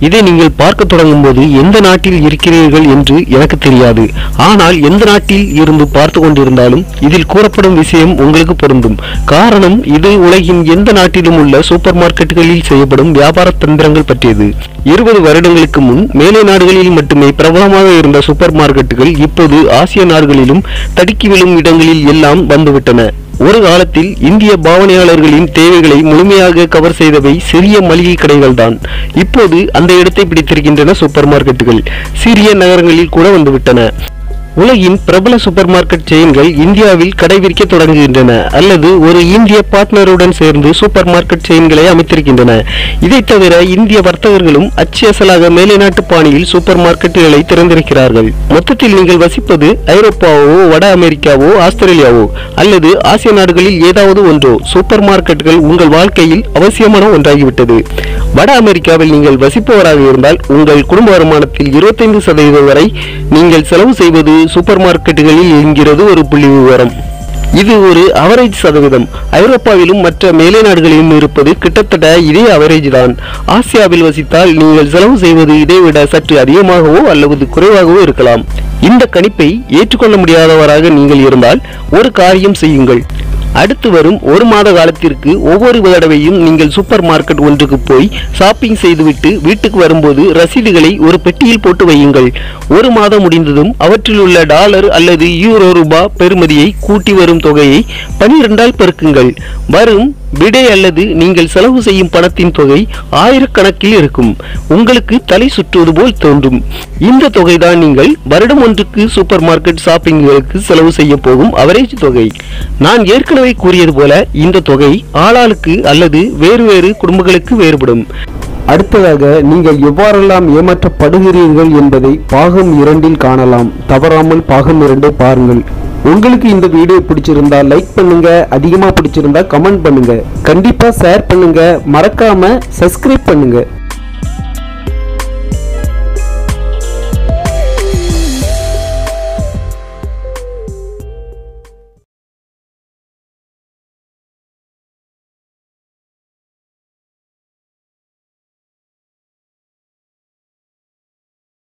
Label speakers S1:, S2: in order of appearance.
S1: இதை நீங்கள் பார்க்க தொடங்கும் போது எந்த நாட்டில் இருக்கிறீர்கள் என்று எனக்கு தெரியாது. ஆனால் எந்த நாட்டில் இருந்து பார்த்து கொண்டிருந்தாலும் இதில் கூறப்படும் விஷயம் உங்களுக்கு பொருந்தும். காரணம் இது உலகின் எந்த நாட்டிலும் உள்ள சூப்பர் மார்க்கெட்டுகளில் செய்யப்படும் வியாபார தந்திரங்கள் பற்றியது. 20 வருடங்களுக்கு முன் மேலை நாடுகளில் மட்டுமே பிரபலமாக இருந்த சூப்பர் மார்க்கெட்டுகள் இப்போது ஆசிய நாடுகளிலும் தடுக்கி விழும் இடங்களில் எல்லாம் வந்துவிட்டன. ஒரு காலத்தில் இந்திய பாவனையாளர்களின் தேவைகளை முழுமையாக கவர் செய்தவை சிறிய மளிகை கடைகள் தான். இப்போது அந்த இடத்தை பிடித்திருக்கின்றன சூப்பர் மார்க்கெட்டுகள். சிறிய நகரங்களில் கூட வந்துவிட்டன. உலகின் பிரபல சூப்பர் மார்க்கெட் செயின்கள் இந்தியாவில் கடை விற்க தொடங்குகின்றன அல்லது ஒரு இந்திய பார்ட்னருடன் சேர்ந்து சூப்பர் மார்க்கெட் செயின்களை அமைத்திருக்கின்றன. இதை தவிர இந்திய வர்த்தகர்களும் அச்சலாக மேலை நாட்டு பாணியில் சூப்பர் மார்க்கெட்டுகளை திறந்திருக்கிறார்கள். மொத்தத்தில் நீங்கள் வசிப்பது ஐரோப்பாவோ, வட அமெரிக்காவோ, ஆஸ்திரேலியாவோ அல்லது ஆசிய நாடுகளில் ஏதாவது ஒன்றோ, சூப்பர் மார்க்கெட்டுகள் உங்கள் வாழ்க்கையில் அவசியமான ஒன்றாகிவிட்டது. வட அமெரிக்காவில் நீங்கள் வசிப்பவராக இருந்தால் உங்கள் குடும்ப வருமானத்தில் 25% வரை நீங்கள் செலவு செய்வது சூப்பர் மார்க்கெட்டுகளில் என்கிறது ஒரு புள்ளி விவரம். இது ஒரு அவரேஜ் சதவீதம். ஐரோப்பாவிலும் மற்ற மேலை நாடுகளிலும் இருப்பது கிட்டத்தட்ட இதே அவரேஜ் தான். ஆசியாவில் வசித்தால் நீங்கள் செலவு செய்வது இதைவிட சற்று அதிகமாகவோ அல்லது குறைவாகவோ இருக்கலாம். இந்த கணிப்பை ஏற்றுக்கொள்ள முடியாதவராக நீங்கள் இருந்தால் ஒரு காரியம் செய்யுங்கள். அடுத்து வரும் ஒரு மாத காலத்திற்கு ஒவ்வொரு தடவையும் நீங்கள் சூப்பர் மார்க்கெட் ஒன்றுக்கு போய் ஷாப்பிங் செய்துவிட்டு வீட்டுக்கு வரும்போது ரசீதுகளை ஒரு பெட்டியில் போட்டு வையுங்கள். ஒரு மாதம் முடிந்ததும் அவற்றில் உள்ள டாலர் அல்லது யூரோ ரூபாய் பெறுமதியை கூட்டி வரும் தொகையை 12ஆல் பெருக்குங்கள். வரும் விடை அல்லது நீங்கள் செலவு செய்யும் பணத்தின் தொகை ஆயிரக்கணக்கில் இருக்கும். உங்களுக்கு தலை சுற்றுவது போல் தோன்றும். இந்த தொகைதான் நீங்கள் வருடம் ஒன்றுக்கு சூப்பர் மார்க்கெட் ஷாப்பிங்களுக்கு செலவு செய்ய போகும் அவரேஜ் தொகை. நான் ஏற்கனவே கூறியது போல இந்த தொகை ஆளாளுக்கு அல்லது வேறு குடும்பங்களுக்கு வேறுபடும். அடுத்ததாக நீங்கள் எவ்வாறெல்லாம் ஏமாற்றப்படுகிறீர்கள் என்பதை பாகம் 2இல் காணலாம். தவறாமல் பாகம் 2 பாருங்கள். உங்களுக்கு இந்த வீடியோ பிடிச்சிருந்தா லைக் பண்ணுங்க, அதிகமா பிடிச்சிருந்தா கமெண்ட் பண்ணுங்க, கண்டிப்பா ஷேர் பண்ணுங்க, மறக்காம சப்ஸ்கிரைப் பண்ணுங்க.